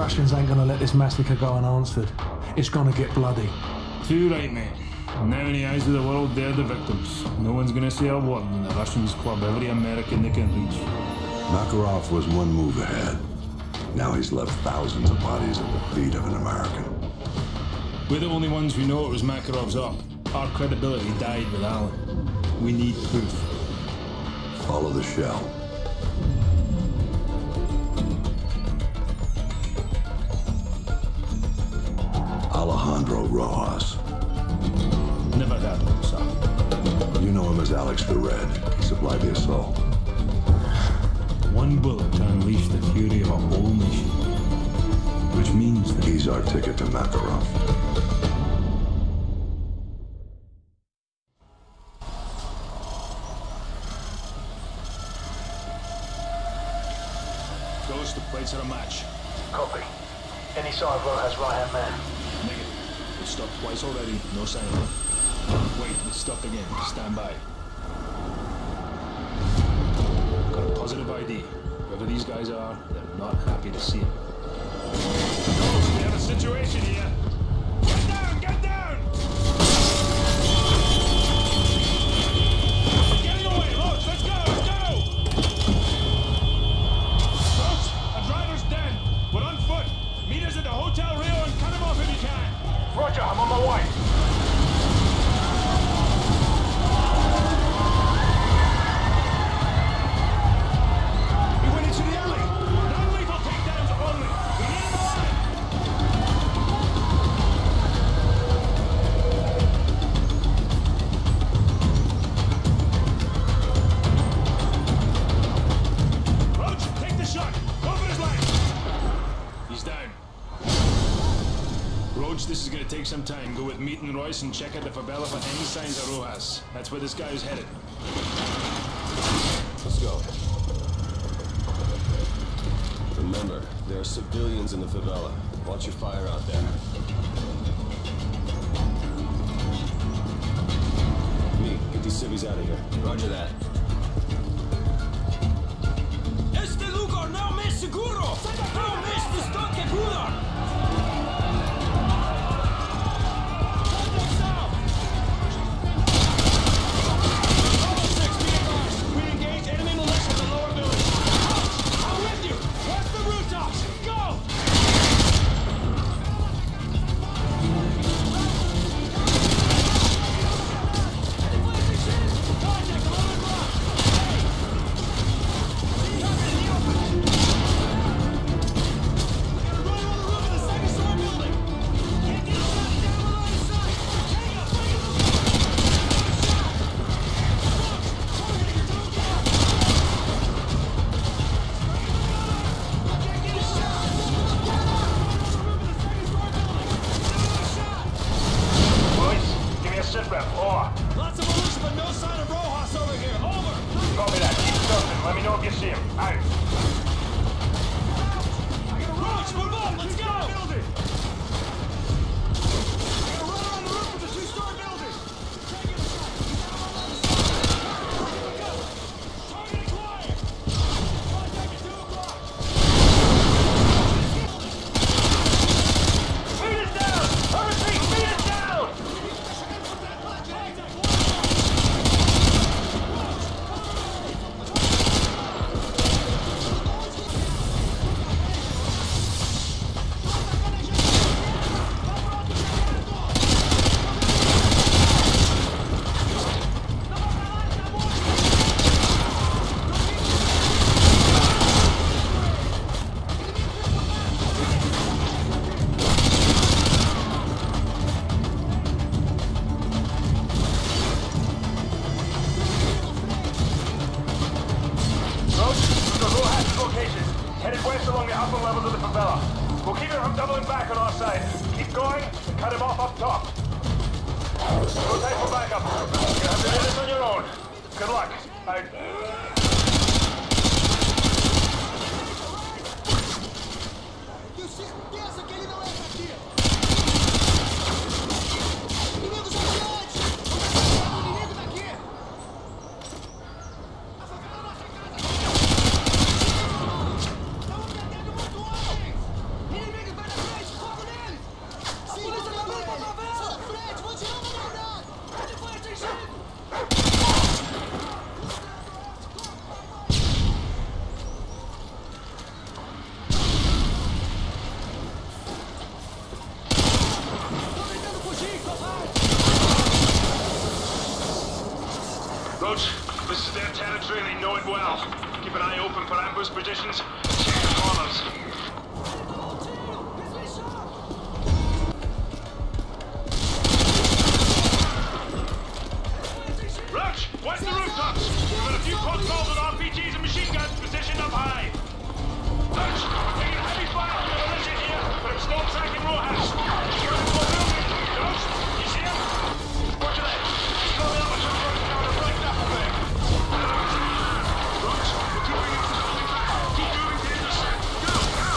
Russians ain't gonna let this massacre go unanswered. It's gonna get bloody. Too right, mate. Now in the eyes of the world, they're the victims. No one's gonna say a word when the Russians club every American they can reach. Makarov was one move ahead. Now he's left thousands of bodies at the feet of an American. We're the only ones who know it was Makarov's op. Our credibility died with Allen. We need proof. Follow the shell. Alejandro Rojas. Never heard of him, sir. You know him as Alex the Red. He supplied the assault. One bullet to unleash the fury of a whole nation. Which means that He's our ticket to Makarov. Ghost, the plates are a match. Copy. Any sign of Rojas' right-hand man? Negative. It's stopped twice already. No sign of it. Wait, it's stopped again. Stand by. Got a positive ID. Whoever these guys are, they're not happy to see him. Ghost, we have a situation here. Get down! Get down! We're getting away! Loads, let's go! Let's go! Ghost, a driver's dead. We're on foot. Meet us at the Hotel Rio and cut him off if you can. Roger, I'm on my way. We went into the alley. Non-lethal takedowns only. We need him alive. Roach, take the shot. Go for his leg. He's down. Roach, this is gonna take some time. Go with Meat and Royce and check out the favela for any signs of Rojas. That's where this guy is headed. Let's go. Remember, there are civilians in the favela. Watch your fire out there. Me, get these civvies out of here. Roger that. Este lugar no me es seguro! No me es distante cooler! Lots of militia, but no sign of Rojas over here. Over. Copy that. Keep surfing. Let me know if you see him. Out. Roach, move up. Let's go. Building. Headed west along the upper levels of the favela. We'll keep him from doubling back on our side. Keep going and cut him off up top. No time for backup. You have to do this on your own. Good luck. Enemy Roach, this is their territory and they know it well. Keep an eye open for ambush positions. Check the corners. Roach, watch the rooftops! We've got a few constables with RPGs and machine guns positioned up high. Roach, we're taking heavy fire from the militia here, but I'm still tracking Rojas. He's running to a building. Roach, you see him? Watch your left. He's coming up with some road down the right apple there. Roach, we're keeping him from coming back. Keep moving to the intercept. Go!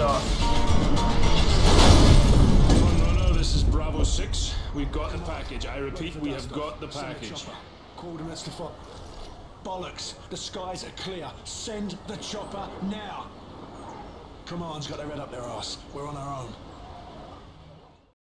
start. No, this is Bravo 6. We've got the package. I repeat, we have got the package. Coordinates to fuck. Bollocks. The skies are clear. Send the chopper now. Command's got their head up their arse. We're on our own.